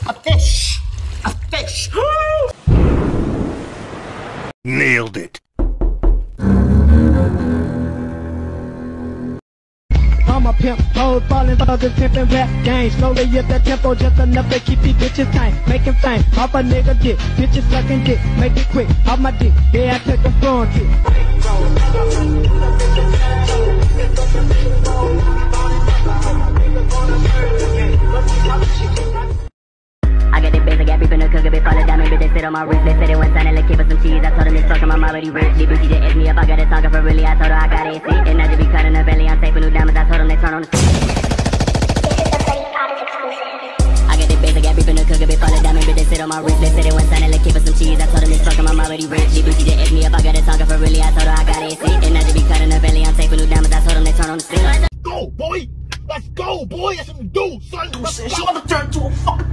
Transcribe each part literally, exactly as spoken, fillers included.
A fish! A fish! Nailed it. I'm a pimp, hoes falling for the pimpin' rap game. Slowly hit the tempo just enough to keep these bitches tight. Making fame off a nigga dick, bitches sucking dick. Make it quick, off my dick, yeah I took a front kick. I got the base, I got beef in the cooker, bitch, fall it diamond, bitch, they sit on my wrist, they said it one time, like, give us some cheese, I told them it's fucking, I'm already rich, the bitch, she just asked me if I got a song for really, I told her I got it, see, and I just be cutting her belly, I'm taping new diamonds, I told them they turn on the stick. I got the base, I got beef in the cooker, bitch, fall it diamond, bitch, they sit on my wrist, they said it one time, like, give us some cheese, I told them it's fucking, I'm already rich, the bitch, she just asked me if I got a song for really, I told her I got it, see, and I just be cutting her belly, I'm taping new diamonds, I told them they turn on the stick. Go, boy! Let's go, boy! That's what we do, son! Let's She go! wanna turn to a fucking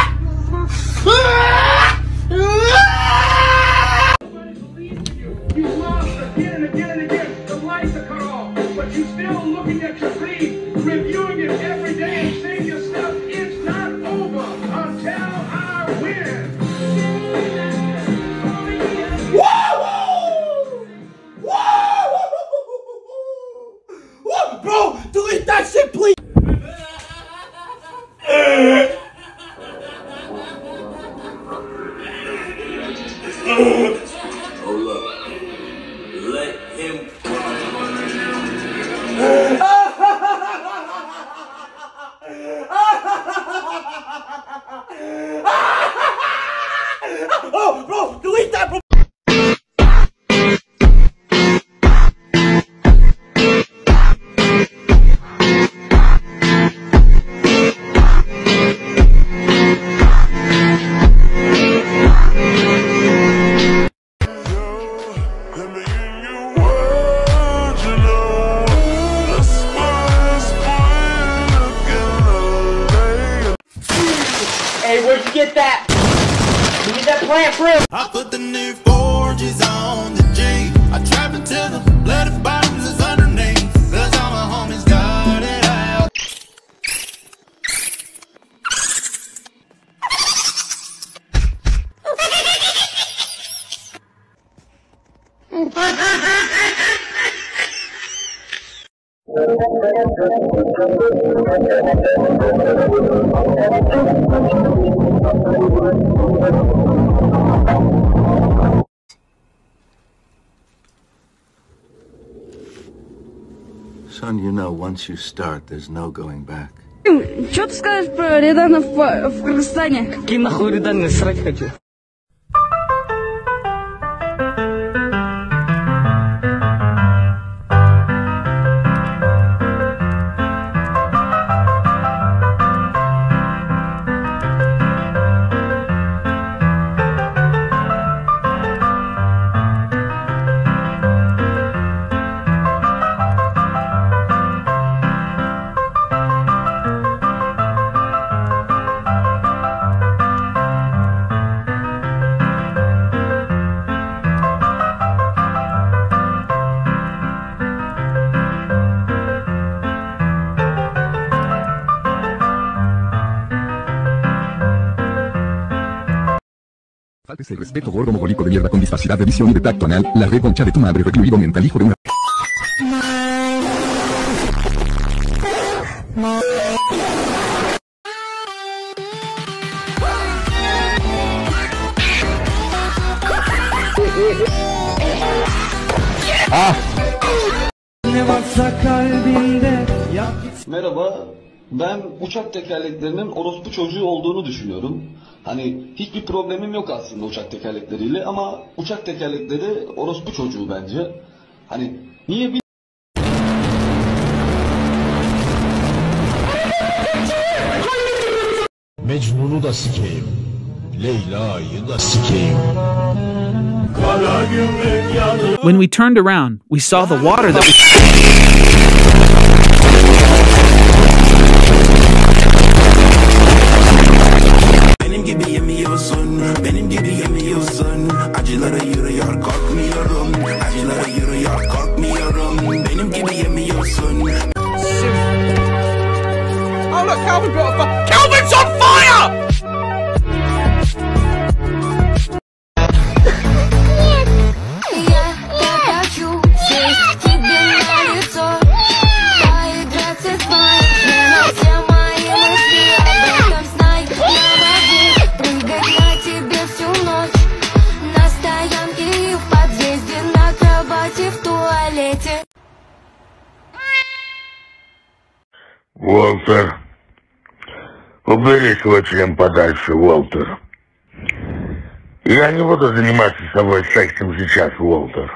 You lost again and again and again. The lights are cut off, but you still looking at your feed, reviewing it every day and saying to yourself, it's not over until I win. Woo! Woo! Woo! Bro, delete that shit, please! Hold up. Let him. Oh, bro, delete that, bro! Hey, where'd you get that? You get that plant for real? I put the new forges on the G. I trap until the bloody bottoms is underneath. Cause all my homies got it out. Son, you know, once you start, there's no going back. Что ты скажешь про Редана в, в Кыргызстане? Какие нахуй Реданы, срать хочу. Faltes el respeto, gordo mogólico de mierda con discapacidad de visión y de tacto anal, la reconcha de tu madre, recluido mental, hijo de una... Merhaba, ben uçak tekerleklerinin orospu çocuğu olduğunu düşünüyorum. Hani hiçbir problemim yok aslında uçak tekerlekleriyle ama uçak tekerlekleri orospu çocuğu bence. Hani niye bir... Mecnun'u da sikeyim, Leyla'yı da sikeyim. When we turned around, we saw the water that we... Benim gibi yemiyorsun, benim gibi yemiyorsun. Acılara yürüyor, korkmuyorum. Acılara yürüyor, korkmuyorum. Benim gibi yemiyorsun. Oh look, Calvin got a fire! Calvin's on fire! Убери свой член подальше, Уолтер. Я не буду заниматься с тобой сексом сейчас, Уолтер.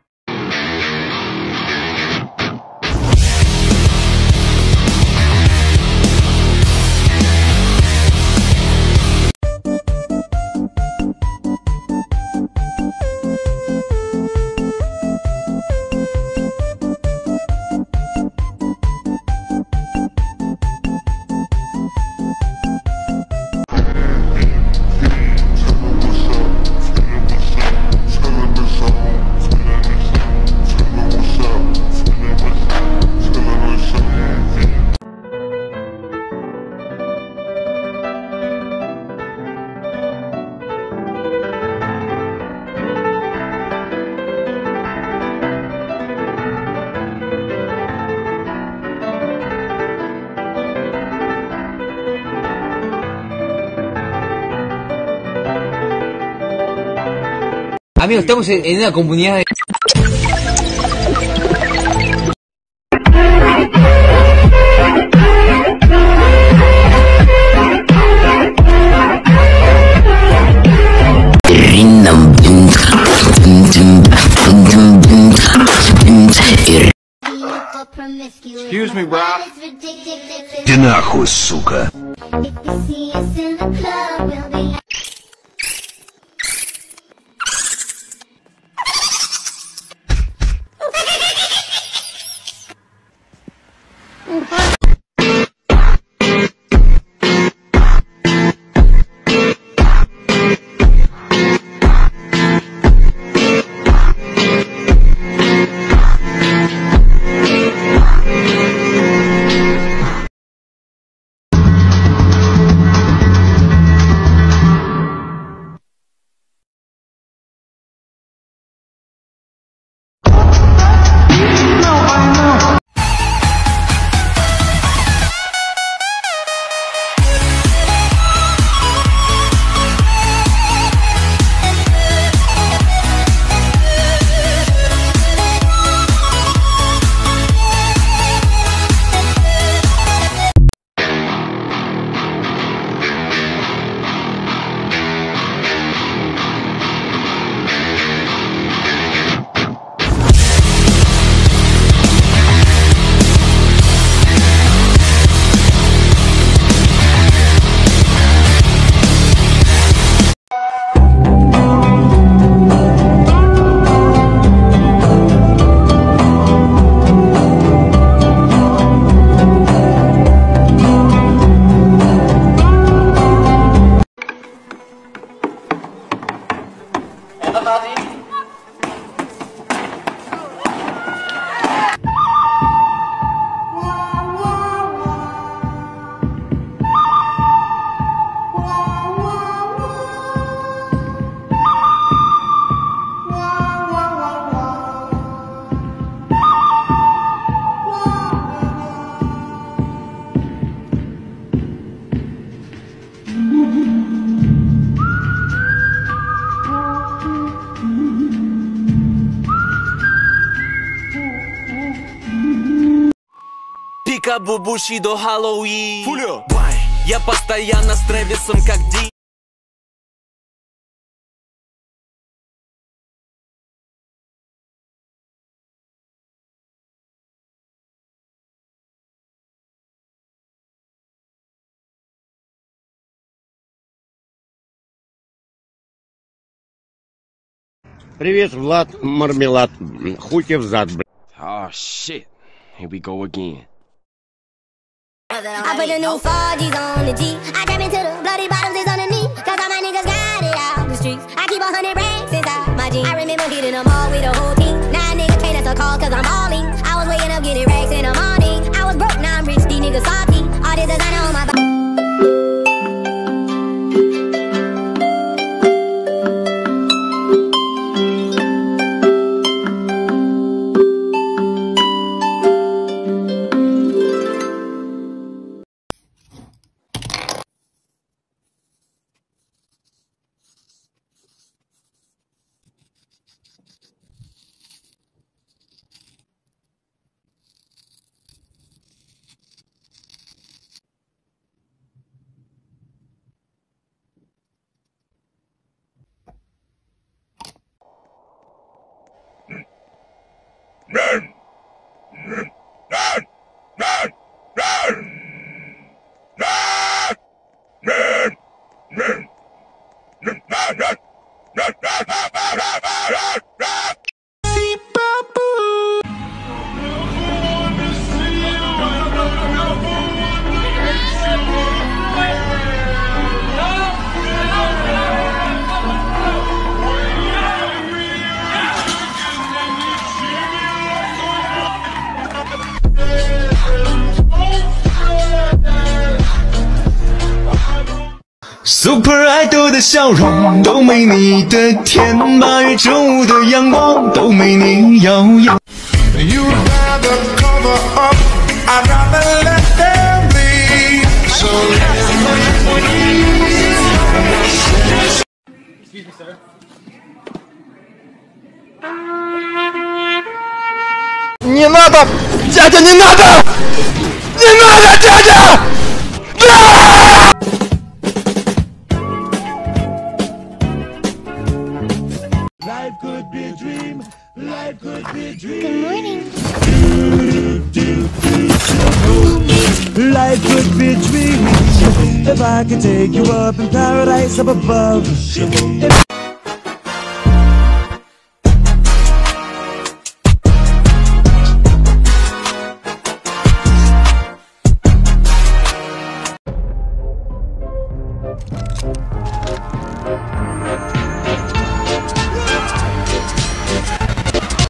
Amigos, estamos en, en una comunidad de... Excuse me, bro. Ты нахуй, сука. Бубуши до Хэллоуин. Фулё. Я постоянно с Трэвисом как Ди. Привет, Влад, мармелад. Хуй тебе взад, блядь. Oh shit. Here we go again. I put the new four G's on the G. I trap into the bloody bottoms is underneath. Cause all my niggas got it out the streets. I keep a hundred racks inside my jeans. I remember hitting them all with the whole team. Now niggas can't answer calls cause I'm all in. I was waking up getting racks in the morning. I was broke, now I'm rich, these niggas salty. All this designer on my body. Super Idol 的笑容都没你的甜，八月正午的阳光都没你耀眼。You rather cover up, I'd rather let them bleed. So Excuse me, sir. Не надо! Дядя, не надо! Не надо, дядя! Life could be a dream. Life could be a dream. Good morning. Life could be a dream. If I could take you up in paradise up above.